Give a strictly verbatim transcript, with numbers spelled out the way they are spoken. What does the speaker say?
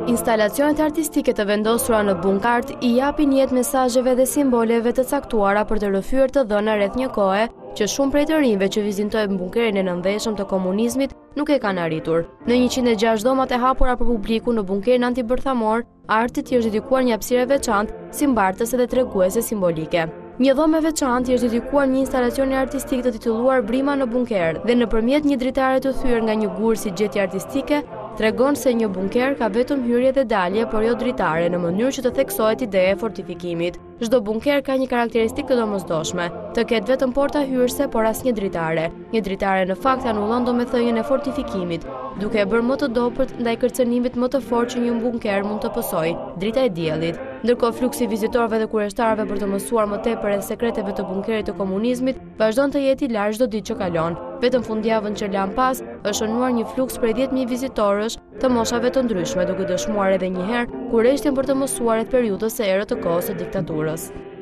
Instalacionet artistike të vendosura në Bunk'Art i japin jetë mesazheve dhe simboleve të caktuara për të rrëfyer të dhëna rreth një kohe që shumë prej të rinjve që vizitojnë Bunkerin e nëndheshëm të komunizmit nuk e kanë arritur. Në njëqind e gjashtë dhomat e hapura për publikun në Bunkerin antibërthor, artit i është dedikuar një hapësirë e veçantë, si mbartëse dhe treguese simbolike. Një dhomë e veçantë i është dedikuar një instalacioni artistik të titulluar Vrima në Bunker dhe nëpërmjet një dritare të thyer nga një gurë si gjetje artistike, tregon se një bunker ka vetëm hyrje dhe dalje, por jo dritare, në mënyrë që të theksohet ideja e fortifikimit. Çdo bunker ka një karakteristikë të domosdoshme, të ketë vetëm porta hyrëse, por asnjë dritare. Një dritare në fakt anullon domethënien e fortifikimit, duke e bërë më të dobët ndaj kërcënimit më të fortë që një bunker mund të pësojë, drita e diellit. Ndërkohë fluksi vizitorëve dhe kurreshtarëve për të mësuar më tepër rreth sekreteve të bunkerit të komunizmit vazhdon të jetë i lartë çdo ditë që kalon. Vetëm fundjavën që lan pas është shënuar një fluks prej dhjetë mijë vizitorësh të moshave të ndryshme, duke dëshmuar edhe një herë kurreshtjen për të mësuar rreth periudhës së erës të kohës së diktaturës.